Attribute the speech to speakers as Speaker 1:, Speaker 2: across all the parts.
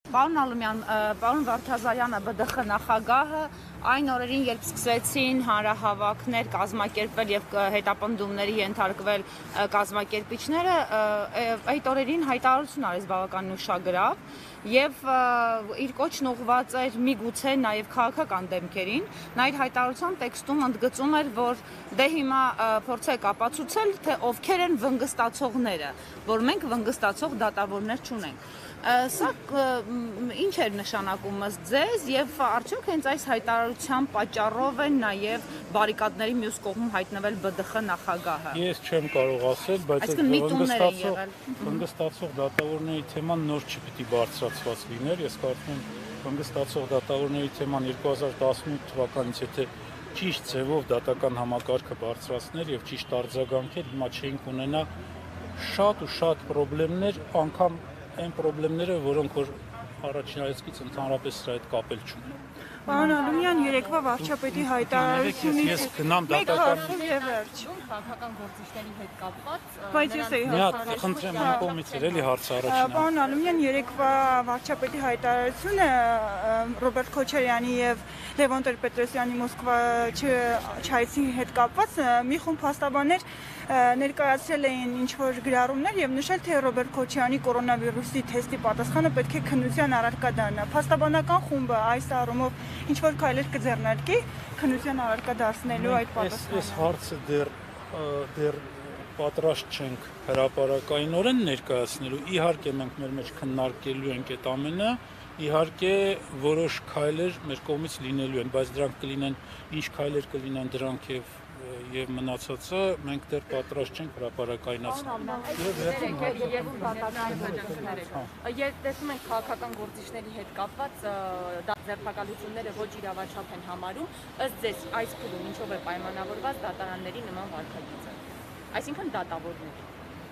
Speaker 1: Պարոն Ալումյան, պարոն Վարդազարյանը ԲԴԽ նախագահը այն օրերին, երբ սկսվեցին հանրահավաքներ կազմակերպվել եւ հետապնդումների ենթարկվել կազմակերպիչները, այդ օրերին հայտարարություն արեց բավականին ուշագրավ եւ իր կոչն ուղղված էր միգուցե նաեւ քաղաքական դեմքերին։ Նա այդ հայտարարության տեքստում ընդգծում էր, որ դե հիմա փորձեք ապացուցել, թե ովքեր են վնգստացողները, որ մենք վնգստացող դատավորներ չունենք։ Սա ինչ էր նշանակում ըստ ձեզ եւ արդյոք հենց այս հայտարարության պատճառով են նաեւ բարիկադների մյուս կողմում հայտնվել ԲԴԽ նախագահը։
Speaker 2: Ես չեմ կարող ասել, բայց վնգստացող դատավորների թեման նոր չպիտի բարձրացված լիներ։ Ես կարծում եմ վնգստացող դատավորների թեման 2018 թվականից եթե ճիշտ ձևով դատական համակարգը բարձրացներ եւ ճիշտ արձագանքեր, հիմա չէինք ունենա շատ ու շատ խնդիրներ, անգամ այն խնդիրները, որոնք որ առաջին հայացքից ընդհանրապես սրա հետ կապել չունեն։
Speaker 3: Պարոն Ալումյան, երեկվա վարչապետի հայտարարությունից
Speaker 2: ես գնամ դատական
Speaker 1: քաղաքական գործիչների հետ կապված,
Speaker 3: բայց ես էի
Speaker 2: հարցը խնդրեմ իմ կողմից էլի հարցը առաջինը։
Speaker 3: Պարոն Ալումյան, երեկվա վարչապետի հայտարարությունը Ռոբերտ Քոչարյանի եւ Լևոն Տեր-Պետրոսյանի Մոսկվա չայցի հետ կապված մի խումբ փաստաբաններ ներկայացրել էին ինչ-որ գրառումներ եւ նշել, թե Ռոբերտ Քոչարյանի կորոնավիրուսի թեստի պատասխանը պետք է քննության առարկա դառնա։ Փաստաբանական խումբը այս առումով ինչ-որ քայլեր կձեռնարկի քննության առարկա դարձնելու այդ պատասխանը։
Speaker 2: Այս հարցը դեռ պատրաստ չենք հրապարակայինորեն ներկայացնելու։ Իհարկե մենք մեր մեջ քննարկելու ենք այդ ամենը, իհարկե որոշ քայլեր մեր կողմից լինելու են, բայց դրանք կլինեն ինչ քայլեր կլինեն դրանք եւ մնացածը մենք դեռ պատրաստ չենք հրապարակայնացնել։
Speaker 1: Երբ տեսնում ենք քաղաքական գործիչների հետ կապված ձերբակալությունները ոչ իրավաչափ են համարում, ըստ ձեզ այս փուլում ինչով է պայմանավորված դատարանների նման վարքագիծը։ Այսինքն դատավորների։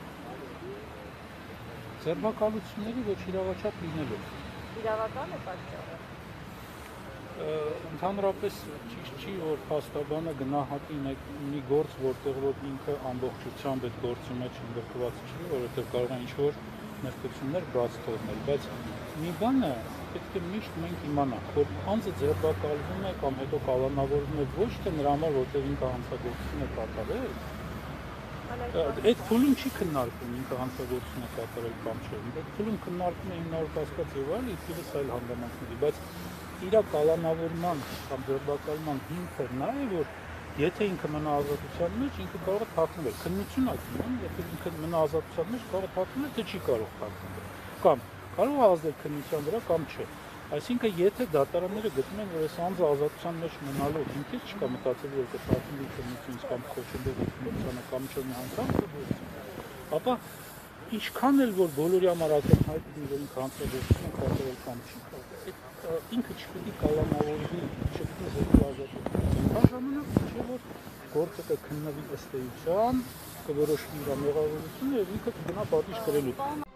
Speaker 2: Ձերբակալությունների ոչ իրավաչափ լինելով։
Speaker 1: Իրավական է պատճառը։
Speaker 2: Ընդհանրապես ճիշտ չի, որ փաստաբանը գնահատի մի գործ, որտեղ որ ինքը ամբողջությամբ այդ գործի մեջ ընդգրկված չի, որովհետև կարող է ինչ-որ ներկայություններ բաց թողնել, բայց մի բանը պետք է միշտ մենք իմանանք, որ անձը ձերբակալվում է կամ հետո կալանավորվում է ոչ թե նրա համար, որտեղ ինքը հանցագործություն է կատարել, այդ փուլում չի քննարկվում ինքը հանցագործություն է կատարել կամ չէ, այդ փուլում քննարկվում է հիմնավոր կասկած եւ այլ, իբրես այլ հանգամանքների, բայց իր կալանավորման կամ ձերբակալման հիմքը նա է, որ եթե ինքը մնա ազատության մեջ, ինքը կարող է թաքնվել։ Քննություն ասում, եթե ինքը մնա ազատության մեջ, կարող է թաքնվել, թե չի կարող թաքնվել։ Կամ կարող է ազդել քննության վրա կամ չէ։ Այսինքն, եթե դատարանները գտնում են, որ այս անձը ազատության մեջ մնալու հիմքից չկա մտածել, որ կթաքնվի քննությունից կամ կոչելու քննությանը կամ չէ մի անգամ, ապա ինչքան էլ որ բոլորի համար ակնհայտ լինի, որ ինքը հանցագործություն է կատարել կամ չի կատարել, ինքը չպիտի կալանավորվի, չպիտի զրկվի ազատությունից։ Այն ժամանակ չէ որ գործը կքննվի ըստ էության, կորոշվի իր մեղավորությունը եւ ինքը կգնա պատիժ կրելու։